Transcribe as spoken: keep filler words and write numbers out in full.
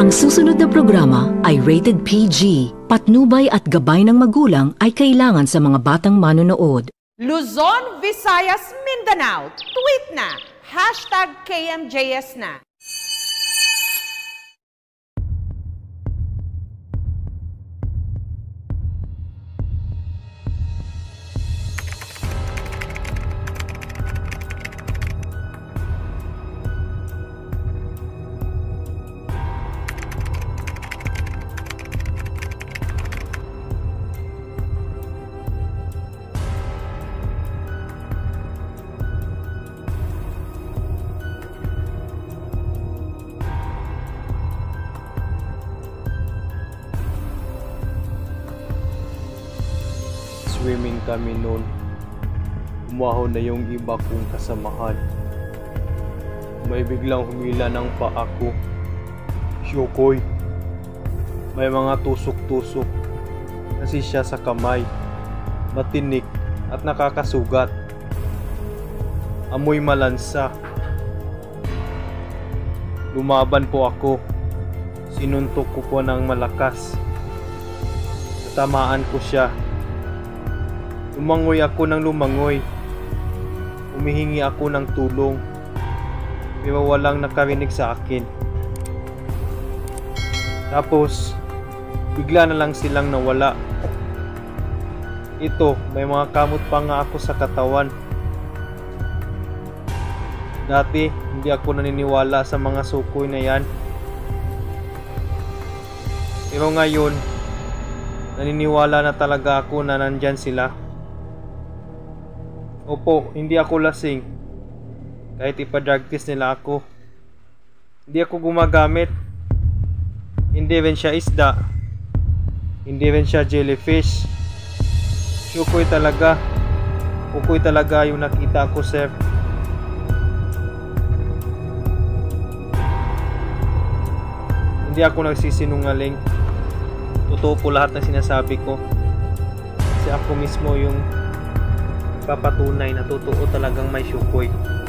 Ang susunod na programa ay rated P G. Patnubay at gabay ng magulang ay kailangan sa mga batang manonood. Luzon, Visayas, Mindanao. Tweet na. Hashtag K M J S na. Swimming kami noon. Umahon na yung iba kong kasamahan. May biglang humila ng paa ko. Syokoy. May mga tusok-tusok. Kasi siya sa kamay. Matinik at nakakasugat. Amoy malansa. Lumaban po ako. Sinuntok ko po ng malakas. Natamaan ko siya. Lumangoy ako ng lumangoy. Humihingi ako ng tulong. May walang nakarinig sa akin. Tapos, bigla na lang silang nawala. Ito, may mga kamot pa nga ako sa katawan. Dati, hindi ako naniniwala sa mga sukoy na yan. Pero ngayon, naniniwala na talaga ako na nandyan sila. Opo, hindi ako lasing. Kahit ipa-drug test nila ako. Hindi ako gumagamit. Hindi rin siya isda. Hindi rin siya jellyfish. Sukoy talaga. Ukoy talaga yung nakita ko, sir. Hindi ako nagsisinungaling. Totoo po lahat ng sinasabi ko. Kasi ako mismo yung papatunay na totoo talagang may sukoy.